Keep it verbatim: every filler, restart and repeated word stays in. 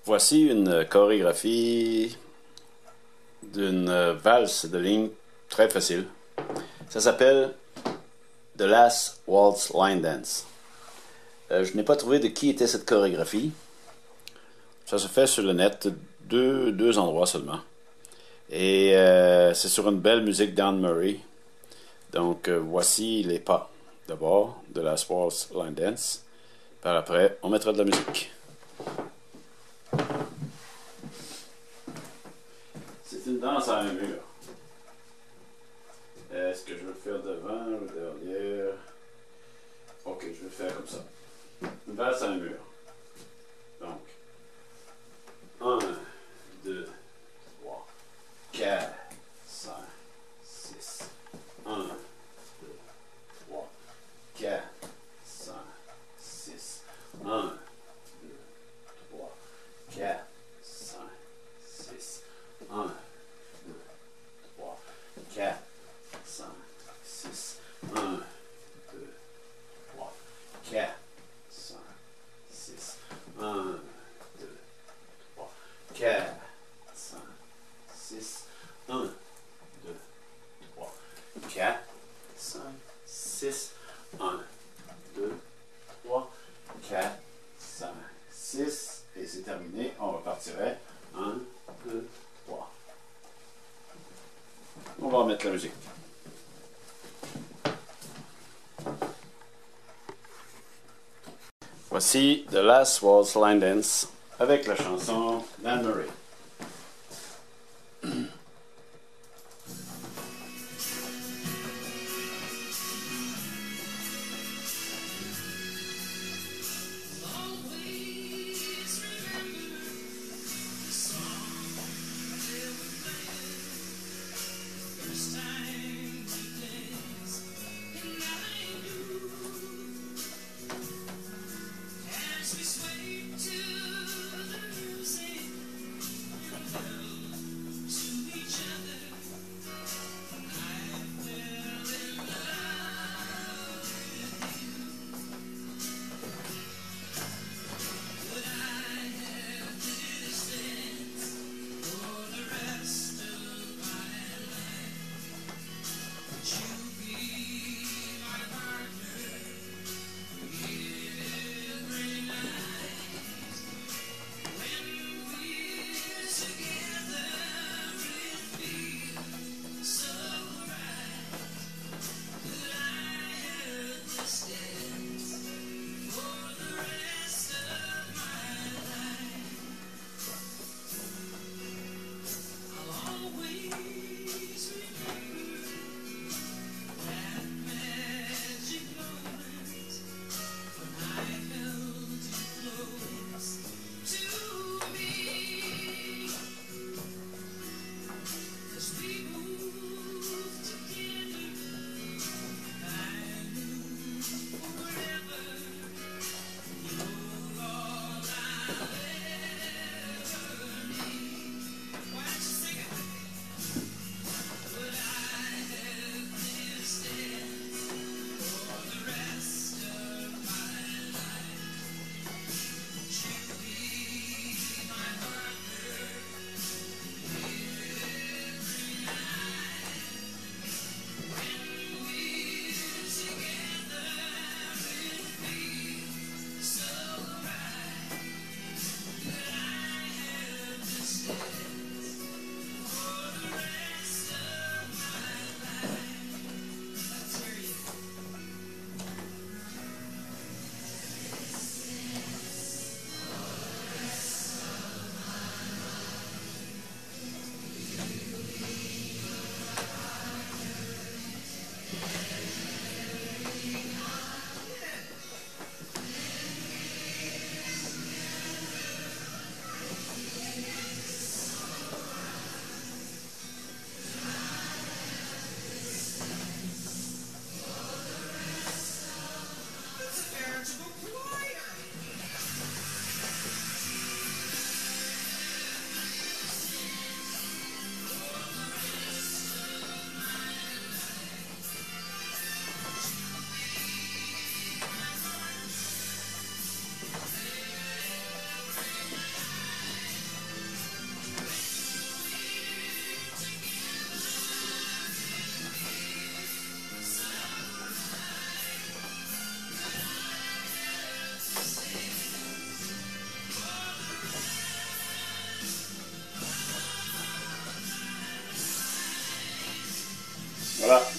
Voici une chorégraphie d'une valse de ligne très facile. Ça s'appelle The Last Waltz Line Dance. Euh, je n'ai pas trouvé de qui était cette chorégraphie. Ça se fait sur le net, deux, deux endroits seulement. Et euh, c'est sur une belle musique d'Anne Murray. Donc euh, voici les pas. D'abord, The Last Waltz Line Dance. Par après, on mettra de la musique. C'est une danse à un mur. Est-ce que je veux le faire devant ou derrière? Ok, je vais le faire comme ça. Une valse à un mur. Donc, un, deux, trois, quatre, cinq, six. un, deux, trois, quatre, cinq, six. un, deux, trois, quatre, cinq, six. un, deux, trois, quatre, cinq, six. un, deux, trois, quatre, cinq, six. un, deux, trois, quatre, cinq, six. un, deux, trois, quatre, cinq, six. un, deux, trois, quatre, cinq, six. Et c'est terminé. On repartirait. un, deux, trois. On va remettre la musique. Voici The Last Waltz Line Dance avec la chanson d'Anne Murray. Voilà.